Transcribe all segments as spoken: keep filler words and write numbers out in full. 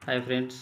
हाय friends,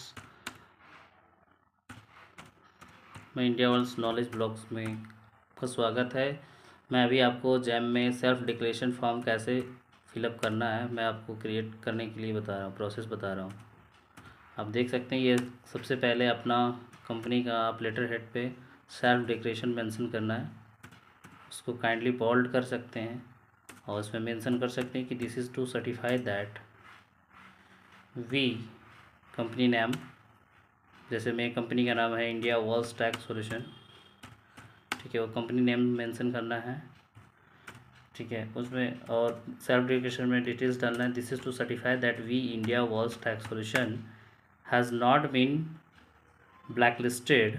मैं India world knowledge blogs में आपका स्वागत है। मैं अभी आपको जैम में सेल्फ डिक्लेरेशन फॉर्म कैसे फिलअप करना है मैं आपको क्रिएट करने के लिए बता रहा हूँ, प्रोसेस बता रहा हूँ। आप देख सकते हैं, ये सबसे पहले अपना कंपनी का आप लेटर हेड पे सेल्फ डिक्लेरेशन मेंशन करना है। उसको काइंडली बोल्ड कर सकते हैं और उसमें मेंशन कर सकते हैं कि this is to certify that we company name, जैसे मेरी कंपनी का नाम है इंडिया वर्ल्ड टैक्स सॉल्यूशन, ठीक है। वो कंपनी नेम मेंशन करना है, ठीक है। उसमें और सेल्फ डिक्लेरेशन में डिटेल्स डालना है। This is to certify that we India world tax solution has not been black listed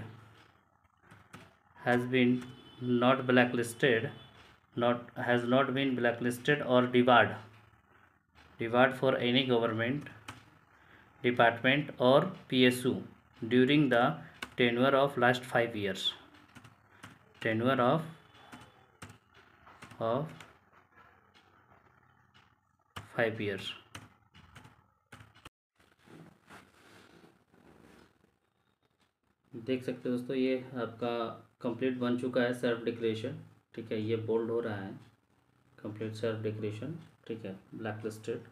has been not black listed not has not been black listed और debarred debarred for any government department और P S U during the tenure of last five years tenure of of five years. देख सकते हो दोस्तों, ये आपका complete बन चुका है सेल्फ डिक्लेरेशन, ठीक है। ये बोल्ड हो रहा है, कंप्लीट सेल्फ डिक्लेरेशन, ठीक है, ब्लैक लिस्टेड।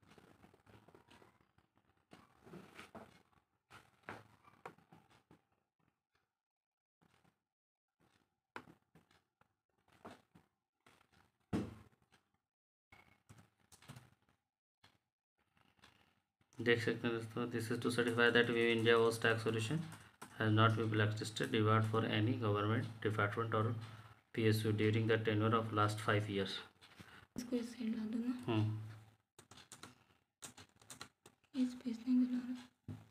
देख सकते हैं दोस्तों, this is to certify that we India was tax solution has not be black listed debarred for any government department और P S U during the tenure of last five years. इसको इस side ला दो ना। हम्म ये space नहीं मिला रहा।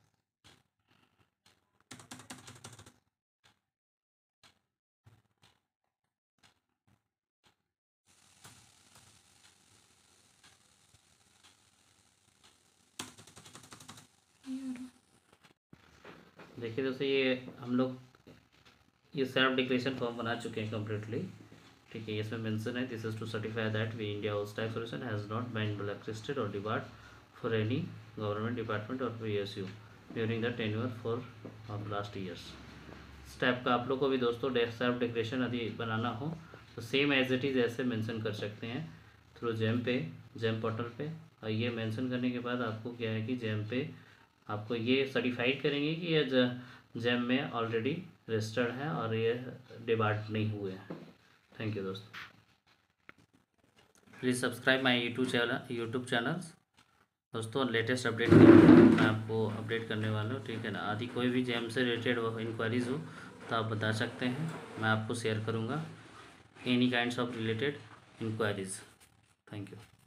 देखिए दोस्तों, ये हम लोग ये सेल्फ डिक्लेरेशन फॉर्म बना चुके हैं कम्प्लीटली, ठीक है। इसमें मेंशन है this is to certify that we India house tax solution has not been black listed और debarred for any government department और P S U during the tenure for of last years. इस type का आप लोग को भी दोस्तों self declaration यदि बनाना हो तो सेम एज इट इज़ ऐसे मेंशन कर सकते हैं थ्रू जैम पे, जैम पोर्टल पे। और ये मेंशन करने के बाद आपको क्या है कि जैम पे आपको ये सर्टिफाइड करेंगे कि ये जैम में ऑलरेडी रजिस्टर्ड है और ये डिबार्ड नहीं हुए हैं। थैंक यू दोस्तों, please subscribe my YouTube channel YouTube channels दोस्तों। लेटेस्ट अपडेट मैं आपको अपडेट करने वाला हूँ, ठीक है ना। आदि कोई भी जैम से रिलेटेड इंक्वायरीज़ हो तो आप बता सकते हैं, मैं आपको शेयर करूँगा any kinds of related inquiries. Thank you.